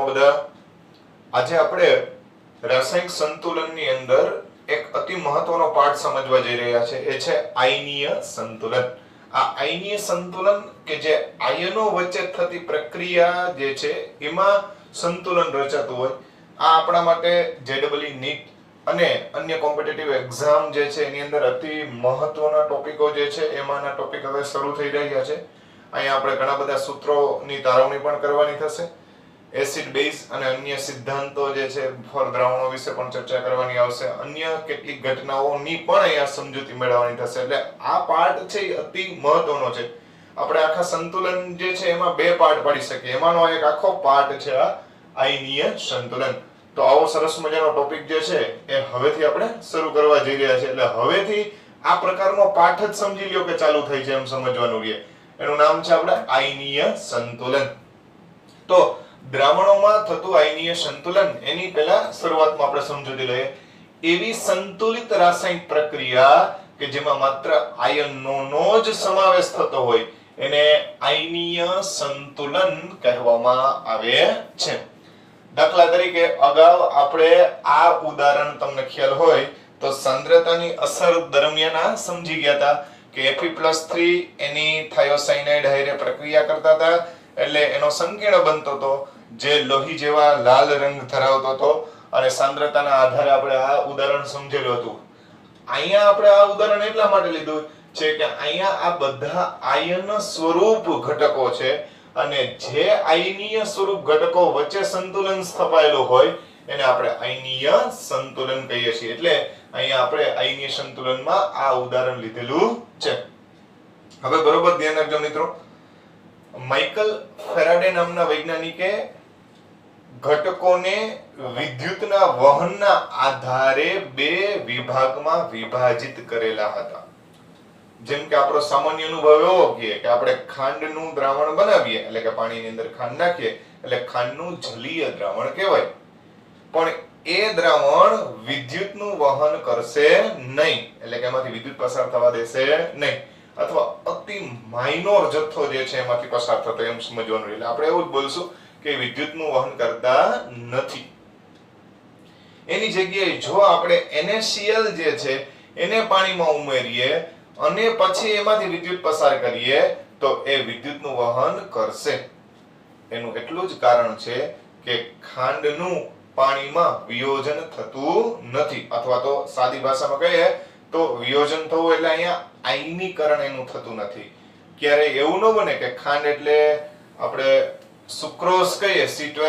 મજામાં બધા? આજે આપણે રાસાયણિક સંતુલનની અંદર એક અતિ મહત્વનો પાઠ સમજવા જઈ રહ્યા છે. એ છે આયનીય સંતુલન. આ આયનીય સંતુલન કે જે આયનો વચ્ચે થતી પ્રક્રિયા જે છે એમાં સંતુલન રચાતું હોય. આ આપણા માટે JEE નીટ અને અન્ય કોમ્પિટિટિવ એક્ઝામ જે છે એની અંદર અતિ મહત્વના ટોપિકો જે છે એમાંના ટોપિક હવે શરૂ થઈ રહ્યા છે. અહીંયા આપણે ઘણા બધા સૂત્રોની તારવણી પણ કરવાની થશે. એસિડ બેઝ અને અન્ય સિદ્ધાંતો જે છે ફોર દ્રાવણો વિશે પણ ચર્ચા કરવાની આવશે. અન્ય કેટલીક ઘટનાઓની પણ અહીંયા સમજૂતી મેળવવાની થશે. એટલે આ પાર્ટ છે એ અતિ મહત્વનો છે. આપણે આખા સંતુલન જે છે એમાં બે પાર્ટ પાડી શકીએ. એમાંનો એક આખો પાર્ટ છે આ આયનીય સંતુલન. તો આવો સરસ મજાનો ટોપિક જે છે એ હવેથી આપણે શરૂ કરવા જઈ રહ્યા છે. એટલે હવેથી આ પ્રકારનો પાઠ જ સમજી લ્યો કે ચાલુ થઈ છે એમ સમજવાનું છે. એનું નામ છે આપણે આયનીય સંતુલન. તો દ્રાવણોમાં થતું આયનીય સંતુલન એની પહેલા શરૂઆતમાં આપણે સમજૂતી લઈએ. એવી સંતુલિત રાસાયણિક પ્રક્રિયા કે જેમાં માત્ર આયનોનો જ સમાવેશ થતો હોય એને આયનીય સંતુલન કહેવામાં આવે છે. દાખલા તરીકે અગાઉ આપણે આ ઉદાહરણ તમને ખ્યાલ હોય તો સાંદ્રતાની અસર દરમિયાન સમજી ગયા હતા કે Fe+3 એની થાયોસાયનાઇડ હારે પ્રક્રિયા કરતા હતા એટલે એનો સંકીર્ણ બનતો હતો જે લોહી જેવા લાલ રંગ ધરાવતો હતો અને સાંદ્રતાના આધારે આપણે આ ઉદાહરણ સમજેલું હતું. અહીંયા આપણે આ ઉદાહરણ એટલા માટે લીધું છે કે અહીંયા આ બધા આયન સ્વરૂપ ઘટકો છે અને જે આયનીય સ્વરૂપ ઘટકો વચ્ચે સંતુલન સ્થપાયેલું હોય એને આપણે આયનીય સંતુલન કહીએ છીએ. એટલે અહીંયા આપણે આયનીય સંતુલનમાં આ ઉદાહરણ લીધેલું છે. હવે બરોબર ધ્યાન રાખજો મિત્રો. માઇકલ ફેરાડે નામના વૈજ્ઞાનિકે ઘટકોને વિદ્યુતના વહનના આધારે બે વિભાગમાં વિભાજિત કરેલા હતા. જેમ કે આપણો સામાન્ય અનુભવ એવો કે આપણે ખાંડનું દ્રાવણ બનાવીએ એટલે કે પાણીની અંદર ખાંડ નાખીએ એટલે ખાંડનું જલીય દ્રાવણ કહેવાય. પણ એ દ્રાવણ વિદ્યુતનું વહન કરશે નહીં એટલે કે એમાંથી વિદ્યુત પસાર થવા દેશે નહીં અથવા અતિ માઇનોર જથ્થો જે છે એમાંથી પસાર થતો એમ સમજવાનું. એટલે આપણે એવું જ બોલશું કે વિદ્યુતનું વહન કરતા નથી. એની જગ્યાએ જો આપણે NaCl જે છે એને પાણીમાં ઉમેરીએ અને પછી એમાંથી વિદ્યુત પસાર કરીએ તો એ વિદ્યુતનું વહન કરશે. એનું એટલું જ કારણ છે કે ખાંડનું પાણીમાં વિયોજન થતું નથી અથવા તો સાદી ભાષામાં કહીએ તો વિયોજન થવું એટલે અહીંયા આયનીકરણ એનું થતું નથી. ક્યારે એવું ન બને કે ખાંડ એટલે આપણે સુક્રોઝ કહીએ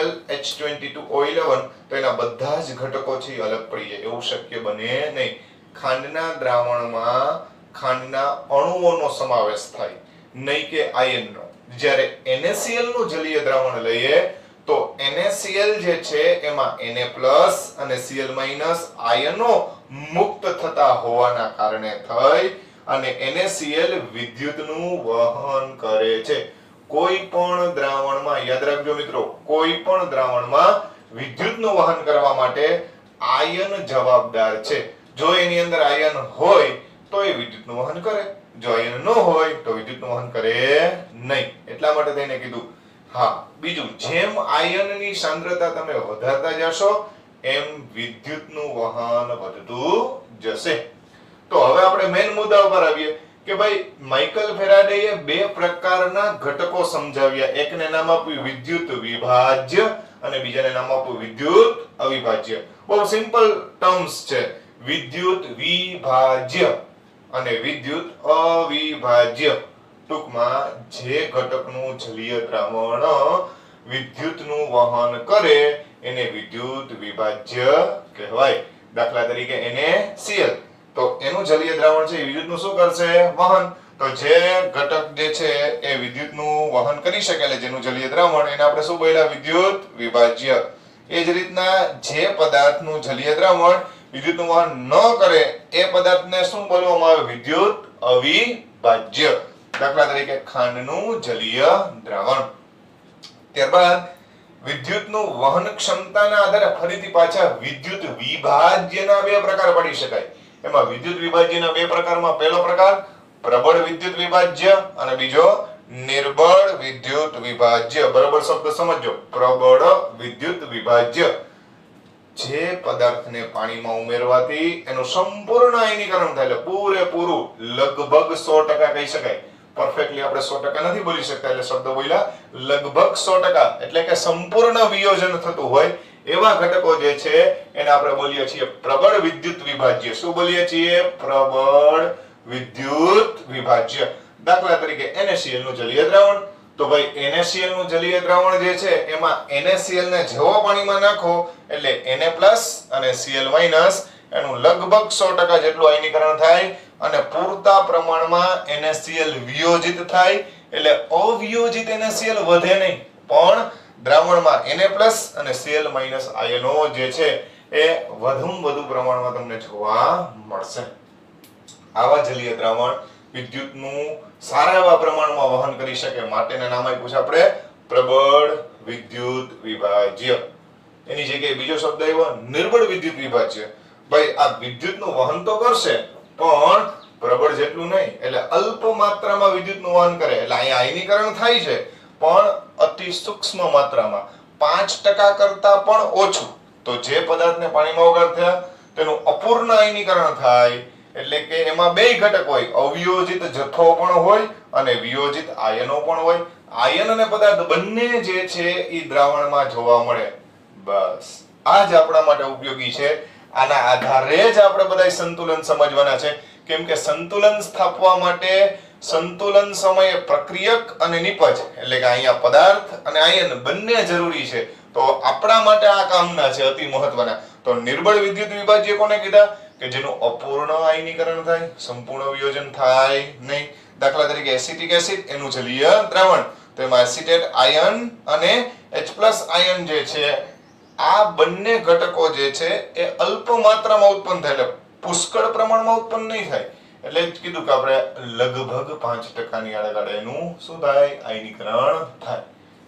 C12H22O11 તો એના બધા જ ઘટકો છે અલગ પડી જાય એવું શક્ય બને નહીં. ખાંડના દ્રાવણમાં ખાંડના અણુઓનો સમાવેશ થાય નહીં કે આયનનો. જ્યારે NaCl નું જલીય દ્રાવણ લઈએ તો NaCl જે છે એમાં Na+ અને Cl- આયનો મુક્ત થતા હોવાના કારણે થઈ અને NaCl વિદ્યુતનું વહન કરે છે. કોઈ પણ દ્રાવણમાં યાદ રાખજો મિત્રો, કોઈ પણ દ્રાવણમાં વિદ્યુતનું વહન કરવા માટે આયન જવાબદાર છે. જો એની અંદર આયન હોય તો એ વિદ્યુતનું વહન કરે, જો આયન ન હોય તો વિદ્યુતનું વહન કરે નહીં. એટલા માટે તેને કીધું. હા, બીજું, જેમ આયનની સાંદ્રતા તમે વધારતા જશો એમ વિદ્યુતનું વહન વધતું જશે. તો હવે આપણે મેઈન મુદ્દા ઉપર આવીએ કે ભાઈ માઇકલ ફેરાડેએ બે પ્રકારના ઘટકો સમજાવ્યા. એકને નામ આપ્યું વિદ્યુત વિભાજ્ય અને બીજાને નામ આપ્યું વિદ્યુત અવિભાજ્ય. બહુ સિમ્પલ ટર્મ્સ છે. વિદ્યુત વિભાજ્ય અને વિદ્યુત અવિભાજ્ય. ટૂંકમાં જે ઘટકનું જલીય દ્રાવણ વિદ્યુતનું વહન કરે એને વિદ્યુત વિભાજ્ય કહેવાય. દાખલા તરીકે NaCl તો એનું જલીય દ્રાવણ છે એ વિદ્યુતનું શું કરશે? વહન. તો જે ઘટક જે છે એ વિદ્યુતનું વહન કરી શકે એટલે જેનું જલીય દ્રાવણ એને આપણે શું બોલ્યા? વિદ્યુત વિભાજ્ય. એ જ રીતના જે પદાર્થનું જલીય દ્રાવણ વિદ્યુતનું વહન ન કરે એ પદાર્થને શું બોલવામાં આવે? વિદ્યુત અવિભાજ્ય. દાખલા તરીકે ખાંડનું જલીય દ્રાવણ. ત્યારબાદ વિદ્યુતનું વહન ક્ષમતાના આધારે ફરીથી પાછા વિદ્યુત વિભાજ્યના બે પ્રકાર પાડી શકાય. એમાં વિદ્યુત વિભાજ્યના બે પ્રકારમાં પહેલો પ્રકાર પ્રબળ વિદ્યુત વિભાજ્ય અને બીજો નિર્બળ વિદ્યુત વિભાજ્ય. બરાબર શબ્દ સમજો. પ્રબળ વિદ્યુત વિભાજ્ય. જે પદાર્થને પાણીમાં ઉમેરવાથી એનું સંપૂર્ણ આયનીકરણ થાય, એટલે પૂરેપૂરું લગભગ 100% કહી શકાય. પરફેક્ટલી આપણે 100% નથી બોલી શકતા, એટલે શબ્દ બોલ્યા લગભગ 100%, એટલે કે સંપૂર્ણ વિયોજન થતું હોય એવા ઘટકો જે છે એને આપણે બોલીએ છીએ પ્રબળ વિદ્યુત વિભાજ્ય. શું બોલીએ છીએ? પ્રબળ વિદ્યુત વિભાજ્ય. દાખલા તરીકે NaCl નું જલીય દ્રાવણ. તો ભાઈ NaCl નું જલીય દ્રાવણ જે છે એમાં NaCl ને જેવો પાણીમાં નાખો એટલે Na+ અને Cl- એનું લગભગ 100% જેટલું આયનીકરણ થાય અને પૂરતા પ્રમાણમાં NaCl વિયોજિત થાય, એટલે અવિયોજિત NaCl વધે નહીં, પણ દ્રાવણમાં Na+ અને Cl- આયનો જે છે એ વધુમાં વધુ પ્રમાણમાં તમને જોવા મળશે. આવા જલીય દ્રાવણ વિદ્યુતનું સારા એવા પ્રમાણમાં વહન કરી શકે માટેના નામ આપ્યું છે આપણે પ્રબળ વિદ્યુત વિભાજ્ય. એની જગ્યાએ બીજો શબ્દ આવ્યો નિર્બળ વિદ્યુત વિભાજ્ય. ભાઈ આ વિદ્યુતનું વહન તો કરશે પણ પ્રબળ જેટલું નહીં, એટલે અલ્પ માત્રામાં વિદ્યુતનું વહન કરે, એટલે અહીંયા આયનીકરણ થાય છે પણ અતિ સૂક્ષ્મ માત્રામાં, 5% કરતા પણ ઓછું. તો જે પદાર્થને પાણીમાં ઓગાળ્યા તેનું અપૂર્ણ આયનીકરણ થાય, એટલે કે એમાં બે ઘટક હોય, અવિયોજિત જથ્થો પણ હોય અને વિયોજિત આયનો પણ હોય. આયન અને પદાર્થ બંને જે છે એ દ્રાવણમાં જોવા મળે. બસ આ જ આપણા માટે ઉપયોગી છે. આના આધારે જ આપણે બધા સંતુલન સમજવાના છે, કેમ કે સંતુલન સ્થાપવા માટે સંતુલન સમયે પ્રક્રિયક અને નિપજ, એટલે કે અહીંયા પદાર્થ અને આયન બંને જરૂરી છે. તો આપણા માટે આ કામના છે, અતિ મહત્વના. તો નિર્બળ વિદ્યુત વિભાજ્ય કોને કીધા? કે જેનું અપૂર્ણ આયનીકરણ થાય, સંપૂર્ણ વિયોજન થાય નહીં. દાખલા તરીકે એસિટિક એસિડ એનું જલીય દ્રાવણ, તો એમાં એસિટેટ આયન અને H+ આયન જે છે આ બંને ઘટકો જે છે એ અલ્પ માત્રામાં ઉત્પન્ન થાય, એટલે પુષ્કળ પ્રમાણમાં ઉત્પન્ન નહીં થાય. એટલે જ કીધું કે આપણે લગભગ 5% ની આડે એનું શું થાય? આયનીકરણ થાય.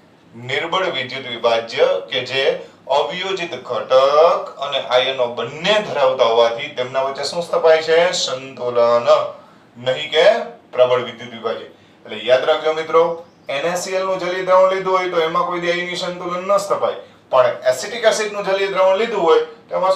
નિર્બળ વિદ્યુત વિભાજ્ય કે જે અવિયોજિત ઘટક અને આયનો બંને ધરાવતા હોવાથી તેમના વચ્ચે શું સ્થપાય છે? સંતુલન. નહીં કે પ્રબળ વિદ્યુત વિભાજ્ય. એટલે યાદ રાખજો મિત્રો, NaCl નું જલીય દ્રાવણ લીધું હોય તો એમાં કોઈ આયનીય સંતુલન ન સ્થપાય, પણ એસિટિક એસિડ નું જલીય દ્રાવણ લીધું હોય તો એમાં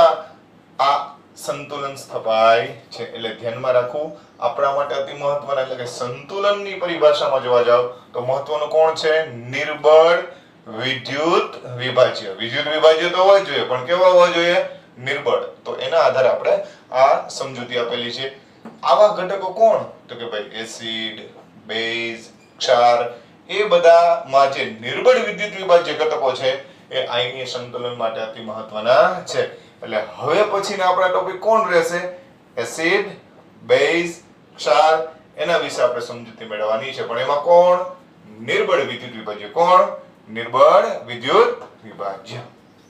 100% આ સંતુલન સ્થપાય છે. એટલે ધ્યાનમાં રાખવું આપણા માટે અતિ મહત્વના. એટલે કે સંતુલનની પરિભાષામાં જોવા જાવ તો મહત્વનું કોણ છે? નિર્બળ વિદ્યુત વિભાજ્ય. વિદ્યુત વિભાજ્ય તો હોવા જોઈએ, પણ કેવા હોવા જોઈએ? નિર્બળ. તો એના આધારે આપણે આ સમજૂતી આપેલી છે. આવા ઘટકો કોણ? તો કે ભાઈ એસિડ, બેઝ, ક્ષાર, એ બધામાં જે નિર્બળ વિદ્યુત વિભાજ્ય ઘટકો છે એ આયનીય સંતુલન માટે અતિ મહત્વના છે. એટલે હવે પછીના આપણા ટોપિક કોણ રહેશે? એસિડ, બેઝ, ક્ષાર, એના વિશે આપણે સમજૂતી મેળવવાની છે. પણ એમાં કોણ? નિર્બળ વિદ્યુત વિભાજ્ય. કોણ? નિર્બળ વિદ્યુત વિભાજ્ય.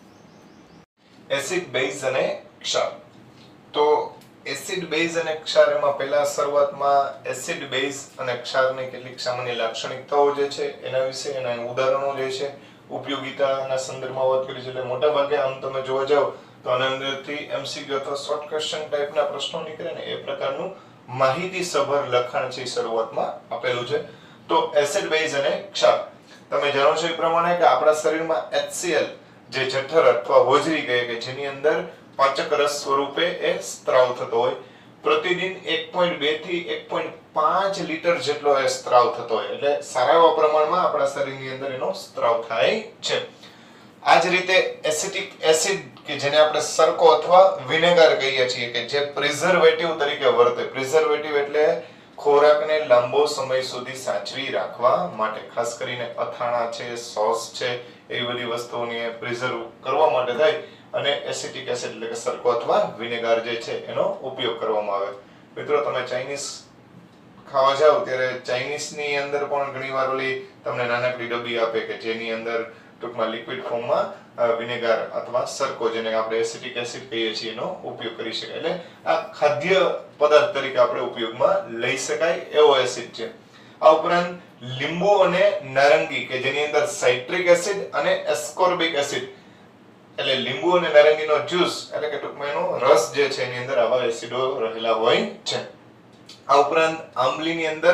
એસિડ, બેઝ અને ક્ષાર. તો એસિડ, બેઝ અને ક્ષાર, એમાં પહેલા શરૂઆતમાં એસિડ, બેઝ અને ક્ષારની કેટલીક સામાન્ય લાક્ષણિકતાઓ જે છે એના વિશે, એના ઉદાહરણો જે છે, ઉપયોગિતાના સંદર્ભમાં વાત કરી છે. એટલે મોટા ભાગે આમ તમે જોવા જાવ તો આના અંદરથી MCQ અથવા શોર્ટ ક્વેશ્ચન ટાઈપના પ્રશ્નો નીકળે ને એ પ્રકારનું માહિતીસભર લખાણ છે શરૂઆતમાં આપેલું છે. તો એસિડ, બેઝ અને ક્ષાર, તમે જાણો છો એ પ્રમાણે કે આપણા શરીરમાં HCl જે જઠર અથવા હોજરી કહે કે જેની અંદર પાચક રસ સ્વરૂપે એ સ્ત્રાવ થતો હોય, પ્રતિદિન 1.2 થી 1.5 લીટર જેટલો એ સ્ત્રાવ થતો હોય, એટલે સારા એવા પ્રમાણમાં આપણા શરીરની અંદર એનો સ્ત્રાવ થાય છે. આ જ રીતે એસિટિક એસિડ કે જેને આપણે સરકો અથવા વિનેગર કહીએ છીએ કે જે પ્રિઝર્વેટિવ તરીકે વર્તે. પ્રિઝર્વેટિવ એટલે ખોરાકને લાંબો સમય સુધી સાચવી રાખવા માટે, ખાસ કરીને અથાણા છે, સોસ છે, એવી બધી વસ્તુઓને પ્રિઝર્વ કરવા માટે થાય અને એસિટિક એસિડ એટલે કે સરકો અથવા વિનેગર જે છે એનો ઉપયોગ કરવામાં આવે. મિત્રો તમે ચાઇનીઝ ખાવા જાવ ત્યારે ચાઇનીઝની અંદર પણ ઘણીવાર ઓલી તમને નાનકડી ડબ્બી આપે કે જેની અંદર ટૂંકમાં લિક્વિડ ફોર્મમાં વિનેગર અથવા સરકો જેને આપણે એસિટિક એસિડ કહીએ છીએ એનો ઉપયોગ કરી શકાય. એટલે આ ખાદ્ય પદાર્થ તરીકે આપણે ઉપયોગમાં લઈ શકાય એવો એસિડ છે. આ ઉપરાંત લીંબુ અને નારંગી કે જેની અંદર સાઇટ્રિક એસિડ અને એસ્કોર્બિક એસિડ, એટલે લીંબુ અને નારંગીનો જ્યુસ એટલે કે ટૂંકમાં એનો રસ જે છે એની અંદર આવા એસિડો રહેલા હોય છે. આ ઉપરાંત આંબલીની અંદર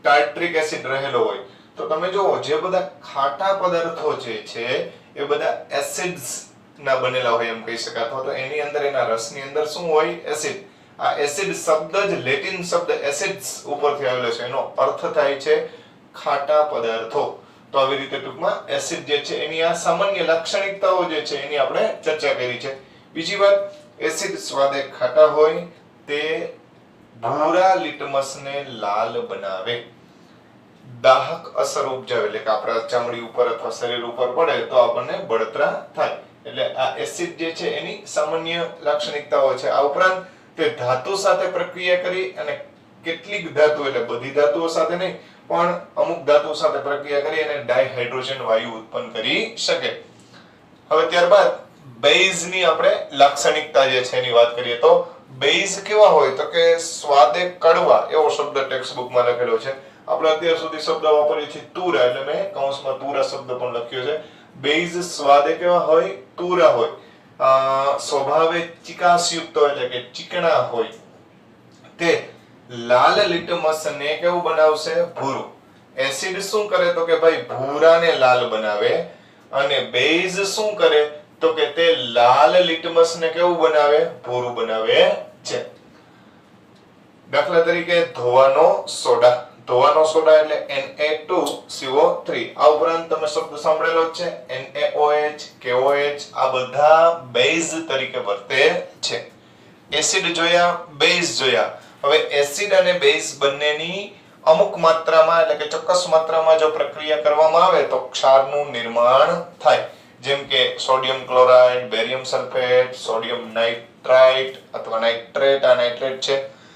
ટાર્ટ્રિક એસિડ રહેલો હોય તો તમે જુઓ જે બધા ખાટા પદાર્થો જે છે એ બધા એસિડ્સ ના બનેલા હોય એમ કહી શકાય, અથવા તો એની અંદર એના રસની અંદર શું હોય? એસિડ. આ એસિડ શબ્દ જ લેટિન શબ્દ એસિડ્સ ઉપરથી આવેલો છે, એનો અર્થ થાય છે ખાટા પદાર્થો. તો આવી રીતે ટૂંકમાં એસિડ જે છે એની આ સામાન્ય લાક્ષણિકતાઓ જે છે એની આપણે ચર્ચા કરી છે. બીજી વાત, એસિડ સ્વાદે ખાટા હોય તે ભૂરા લિટમસને લાલ બનાવે, દાહક અસર ઉપજાવે, એટલે કે આપણા ચામડી ઉપર અથવા શરીર ઉપર પડે તો આપણને બળતરા થાય. એટલે આ એસિડ જે છે એની સામાન્ય લાક્ષણિકતાઓ છે. આ ઉપરાંત તે ધાતુ સાથે પ્રક્રિયા કરી અને કેટલીક ધાતુ, એટલે બધી ધાતુઓ સાથે નહીં પણ અમુક ધાતુ સાથે પ્રક્રિયા કરી અને ડાયહાઇડ્રોજન વાયુ ઉત્પન્ન કરી શકે. હવે ત્યારબાદ બેઝ ની આપણે લાક્ષણિકતા જે છે એની વાત કરીએ તો બેઝ કેવા હોય તો કે સ્વાદે કડવા, એવો શબ્દ ટેક્સ્ટ બુકમાં લખેલો છે. આપણે અત્યાર સુધી શબ્દ વાપરીએ છીએ તુરા, એટલે મેં કૌંસમાં તુરા શબ્દ પણ લખ્યો છે. બેઝ સ્વાદે કેવા હોય? તુરા હોય. સ્વભાવે ચિકાસયુક્ત હોય, એટલે કે ચીકણા હોય. તે લાલ લિટમસને કેવું બનાવશે? ભૂરું. એસિડ શું કરે તો કે ભાઈ ભૂરાને લાલ બનાવે, અને બેઝ શું કરે તો કે તે લાલ લિટમસને કેવું બનાવે? ભૂરું બનાવે છે. દાખલા તરીકે ધોવાનો સોડા. ધોવાનો સોડા એટલે Na2CO3. આ ઉપરાંત તમે શબ્દ સાંભળેલો જ છે NaOH, KOH. આ બધા બેઝ તરીકે વર્તે છે. એસિડ જોયા, બેઝ જોયા. હવે એસિડ અને બેઝ બંનેની અમુક માત્રામાં, એટલે કે ચોક્કસ માત્રામાં જો પ્રક્રિયા કરવામાં આવે તો ક્ષારનું નિર્માણ થાય. જેમ કે sodium chloride, barium sulphate, sodium nitrite અથવા નાઇટ્રેટ. આ નાઇટ્રેટ છે.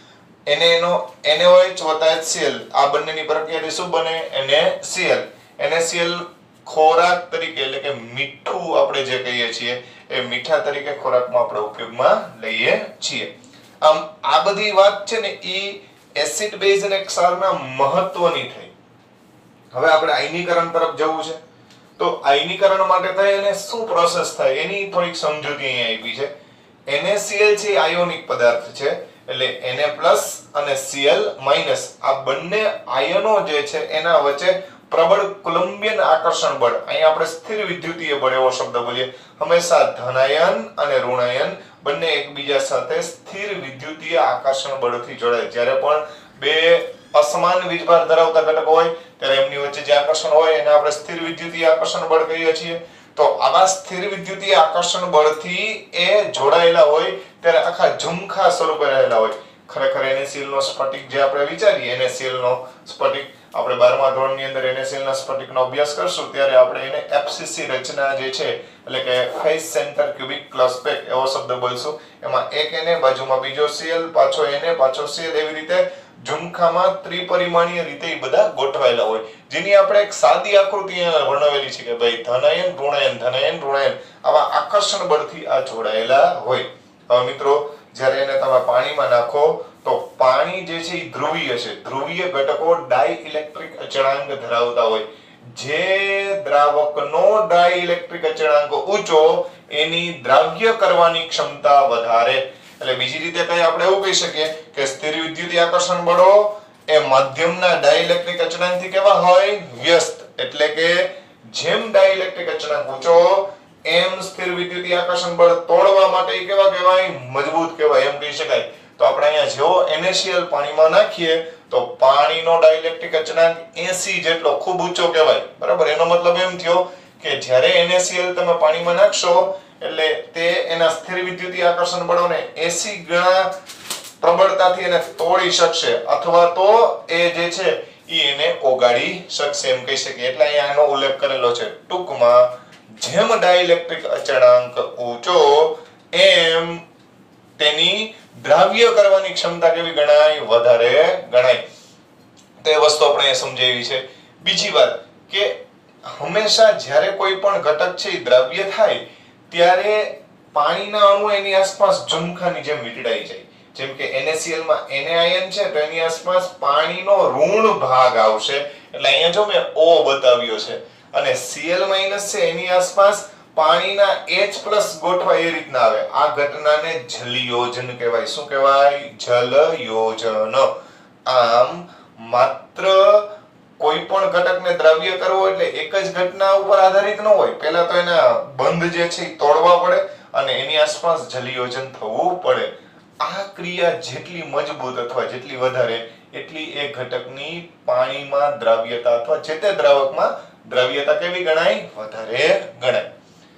NaOH વત્તા HCl, આ બંનેની પ્રક્રિયાથી શું બને? NaCl. NaCl ખોરાક તરીકે, એટલે કે મીઠું આપણે જે કહીએ છીએ એ મીઠા તરીકે ખોરાકમાં આપણે ઉપયોગમાં લઈએ છીએ. આમ આ બધી વાત છે ને એ એસિડ, બેઝ અને ક્ષારના મહત્વની થઈ. હવે આપણે આયનીકરણ તરફ જવું છે તો આયનીકરણ માટે થાય અને શું પ્રોસેસ થાય એની થોડીક સમજૂતી અહીંયા આપી છે. NaCl છે આયોનિક પદાર્થ છે, એટલે Na+ અને Cl- આ બંને આયનો જે છે એના વચ્ચે પ્રબળ કુલંબિયન આકર્ષણ બળ, અહીંયા આપણે સ્થિર વિદ્યુતીય બળ એવો શબ્દ બોલીએ. હંમેશા ધનાયન અને ઋણાયન બંને એકબીજા સાથે સ્થિર વિદ્યુતીય આકર્ષણ બળથી જોડાય. જ્યારે પણ બે અસમાન વીજભાર ધરાવતા ઘટકો હોય ત્યારે એમની વચ્ચે જે આકર્ષણ હોય એને આપણે સ્થિર વિદ્યુતીય આકર્ષણ બળ કહીએ છીએ. તો આવા સ્થિર વિદ્યુતીય આકર્ષણ બળથી એ જોડાયેલા હોય ત્યારે આખા ઝુમખા સ્વરૂપે રહેલા હોય. ખરેખર NaCl નો સ્ફટિક જે આપણે વિચારીએ, NaCl નો સ્ફટિક આપણે 12મા ધોરણની અંદર NaCl ના સ્ફટિકનો અભ્યાસ કરશું ત્યારે આપણે એને FCC રચના જે છે, એટલે કે ફેસ સેન્ટર ક્યુબિક ક્લસ્પેક એવો શબ્દ બોલશું. એમાં એક Na, બાજુમાં બીજો Cl, પાછો Na, પાછો Cl, એવી રીતે ઝુમખામાં ત્રિપરિમાણીય રીતે એ બધા ગોઠવાયેલા હોય, જેની આપણે એક સાદી આકૃતિ વર્ણવેલી છે કે ભાઈ ધનાયન ઋણાયન, ધનાયન ઋણાયન આવા આકર્ષણ બળથી આ જોડાયેલા હોય. હવે મિત્રો, જ્યારે એને તમે પાણીમાં નાખો તો પાણી જે છે એ ધ્રુવીય છે. ધ્રુવીય ઘટકો ડાઇઇલેક્ટ્રિક અચળાંક ધરાવતા હોય. જે દ્રાવકનો ડાઇઇલેક્ટ્રિક અચળાંક ઊંચો એની દ્રાવ્ય કરવાની ક્ષમતા વધારે. એટલે બીજી રીતે કઈ આપણે એવું કહી શકીએ કે સ્થિર વિદ્યુતીય આકર્ષણ બળો એ માધ્યમના ડાઇઇલેક્ટ્રિક અચળાંકથી કેવા હોય? વ્યસ્ત. એટલે કે જેમ ડાઇઇલેક્ટ્રિક અચળાંક ઊંચો એમ સ્થિર વિદ્યુતીય આકર્ષણ બળ તોડવા માટે કેવા કહેવાય? મજબૂત કહેવાય એમ કહી શકાય. તો આપણે અહીંયા જેવો NaCl પાણીમાં નાખીએ તો પાણીનો ડાઇઇલેક્ટ્રિક અચળાંક 80 જેટલો ખૂબ ઊંચો કહેવાય. બરાબર? એનો મતલબ એમ થયો કે જ્યારે NaCl તમે પાણીમાં નાખશો એટલે તે એના સ્થિર વિદ્યુતીય આકર્ષણ બળોને 80 ગણા પ્રબળતાથી એને તોડી શકશે, અથવા તો એ જે છે એ એને ઓગાળી શકશે એમ કહી શકીએ. એટલે અહીંયા એનો ઉલ્લેખ કરેલો છે. ટૂંકમાં જેમ ડાઇઇલેક્ટ્રિક અચળાંક ઊંચો એમ તેની દ્રાવ્ય કરવાની ક્ષમતા કેવી ગણાય? વધારે ગણાય. તો એ વસ્તુ આપણે સમજાવી છે. બીજી વાત કે હંમેશા જ્યારે કોઈ પણ ઘટક છે એ દ્રાવ્ય થાય ત્યારે પાણીના અણુ એની આસપાસ ઝુમખાની જેમ વીંટળાઈ જાય. જેમ કે NaCl માં Na આયન છે તો એની આસપાસ પાણીનો ઋણ ભાગ આવશે, એટલે અહીંયા જો મેં O બતાવ્યો છે, અને Cl- છે એની આસપાસ પાણીના H+ ગોઠવાય એ રીતના આવે. આ ઘટનાને જલયોજન કહેવાય. શું કહેવાય? જલયોજન. આમ માત્ર કોઈ પણ ઘટકને દ્રવ્ય કરવો એટલે એક જ ઘટના ઉપર આધારિત ન હોય. પહેલા તો એના બંધ જે છે એ તોડવા પડે અને એની આસપાસ જલયોજન થવું પડે. આ ક્રિયા જેટલી મજબૂત અથવા જેટલી વધારે એટલી એ ઘટકની પાણીમાં દ્રાવ્યતા અથવા જે તે દ્રાવકમાં દ્રાવ્યતા કેવી ગણાય? વધારે ગણાય.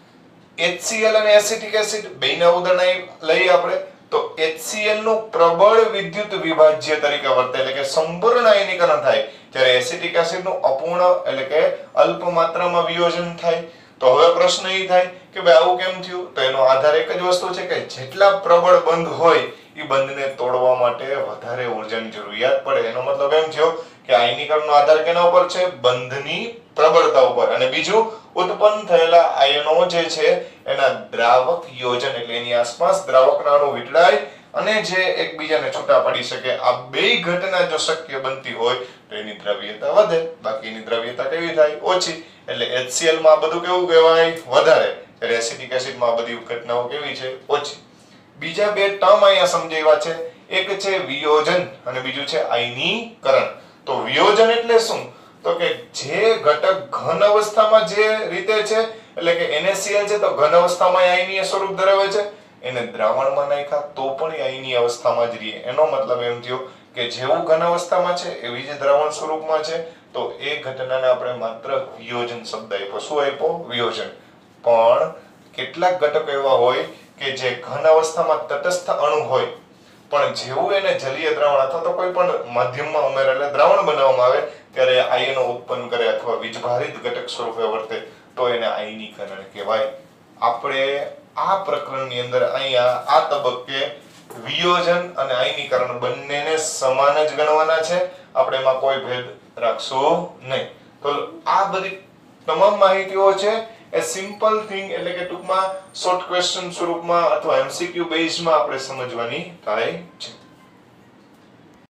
HCl અને એસિટિક એસિડ બેયના ઉદાહરણ લઈએ આપણે તો HCl નું પ્રબળ વિદ્યુત વિભાજ્ય તરીકે વર્તે એટલે કે સંપૂર્ણ આયનીકરણ થાય, જ્યારે એસિટિક એસિડ નું અપૂર્ણ એટલે કે અલ્પ માત્રામાં વિયોજન થાય. તો હવે પ્રશ્ન એ થાય કે ભાઈ આવું કેમ થયું? તો એનો આધાર એક જ વસ્તુ છે કે જેટલા પ્રબળ બંધ હોય એ બંધને તોડવા માટે વધારે ઊર્જાની જરૂરિયાત પડે. એનો મતલબ એમ થયો કે આયનીકરણનો આધાર કેના ઉપર છે? બંધની પ્રબળતા ઉપર. અને બીજું ઉત્પન્ન થયેલા આયનો જે છે એના દ્રાવક યોજન એટલે એની આસપાસ દ્રાવકના અણુ વીંટળાય અને જે એકબીજાને છૂટા પડી શકે. આ બે ઘટના જો શક્ય બનતી હોય તો એની દ્રવ્યતા વધે, બાકી એની દ્રવ્યતા કેવી થાય? ઓછી. એટલે HCl માં આ બધું કેવું કહેવાય? વધારે. જ્યારે એસિટિક એસિડ માં આ બધી ઘટનાઓ કેવી છે? ઓછી. બીજા બે ટર્મ અહીંયા સમજાવ્યા છે. એક છે વિયોજન અને બીજું છે આયનીકરણ. તો વિયોજન એટલે શું? તો કે જે ઘટક ઘન અવસ્થામાં જે રીતે છે એટલે કે NaCl છે તો ઘન અવસ્થામાં આયનીય સ્વરૂપ ધરાવે છે, એને દ્રાવણમાં નાખ્યા તો પણ એ આયનીય અવસ્થામાં જ રહે. એનો મતલબ એમ થયો કે જેવું ઘન અવસ્થામાં છે એવી જ દ્રાવણ સ્વરૂપમાં છે તો એ ઘટનાને આપણે માત્ર વિયોજન શબ્દ આપ્યો. શું આપ્યો? વિયોજન. પણ કેટલાક ઘટકો એવા હોય કે જે ઘન અવસ્થામાં તટસ્થ અણુ હોય પણ જેવું એને જલીય દ્રાવણ અથવા તો કોઈ પણ માધ્યમમાં ઉમેરે એટલે દ્રાવણ બનાવવામાં આવે ત્યારે આયનો ઉત્પન્ન કરે અથવા વીજભારિત ઘટક સ્વરૂપે વર્તે તો એને આયનીકરણ કહેવાય. આપણે આ પ્રકરણની અંદર અહીંયા આ તબક્કે વિયોજન અને આયનીકરણ બંનેને સમાન જ ગણવાના છે. આપણે એમાં કોઈ ભેદ રાખશું નહીં. તો આ બધી તમામ માહિતીઓ છે એ સિમ્પલ થિંગ એટલે કે ટૂંકમાં શોર્ટ ક્વેશ્ચન સ્વરૂપમાં અથવા MCQ બેઝમાં આપણે સમજવાની થાય છે.